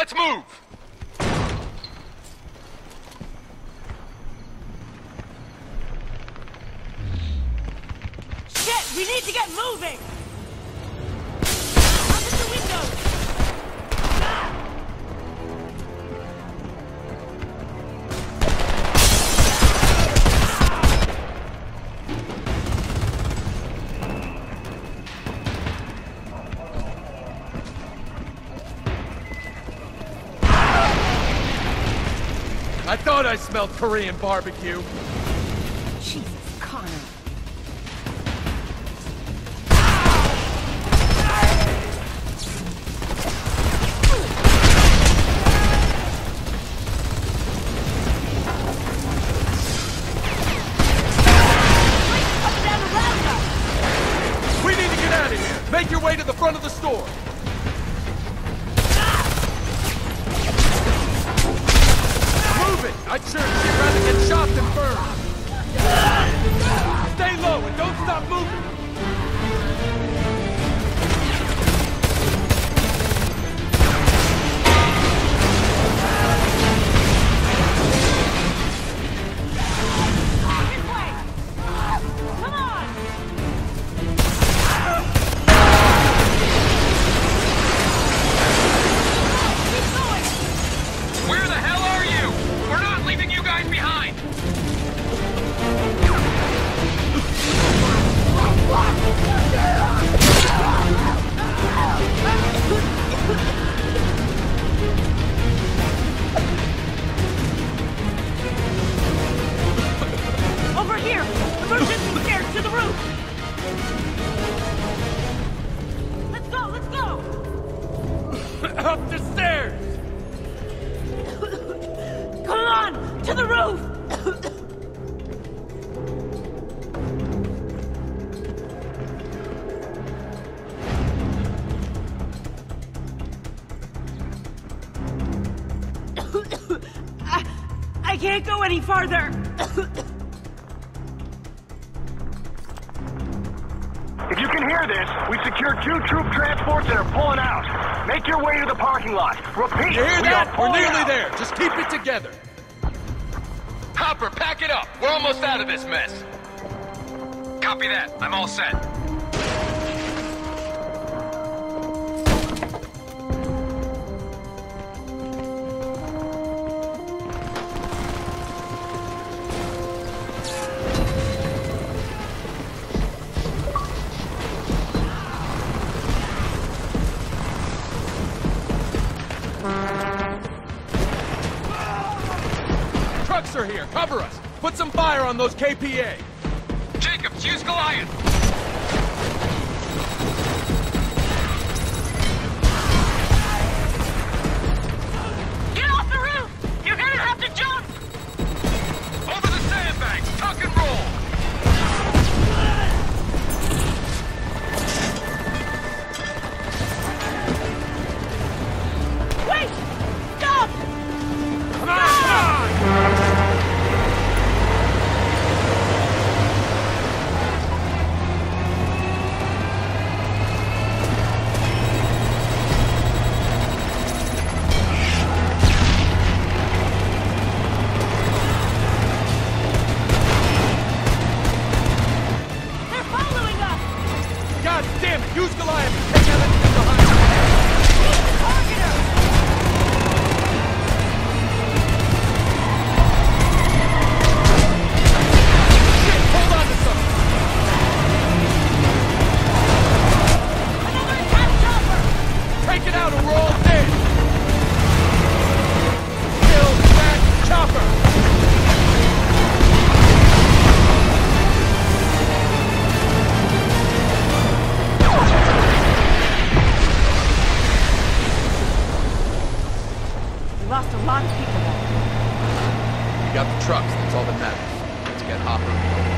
Let's move! Shit! We need to get moving! Up at the window! I thought I smelled Korean barbecue. Jesus, Connor. We need to get out of here. Make your way to the front of the store. I'd sure rather get shot than burned. Stay low and don't stop moving. Over here! Emergency stairs to the roof! Let's go, let's go! Up the stairs! Come on! To the roof! I can't go any farther! If you can hear this, we secured 2 troop transports and are pulling out. Make your way to the parking lot. Repeat, You hear we are that? We're pulling nearly out. there. Just keep it together. Hopper, pack it up! We're almost out of this mess. Copy that. I'm all set. Trucks are here. Cover us. Put some fire on those KPA. Jacobs, use Goliath! Get off the roof! You're gonna have to jump! Over the sandbags! Tuck and roll! Wait! Stop! Come on! They're following us! God damn it! Use Goliath to take out anything behind you. Target her! Shit, hold on to something. Another attack chopper! Take it out or we're all dead. Kill that chopper. We lost a lot of people though. We got the trucks. That's all that matters. Let's get Hopper.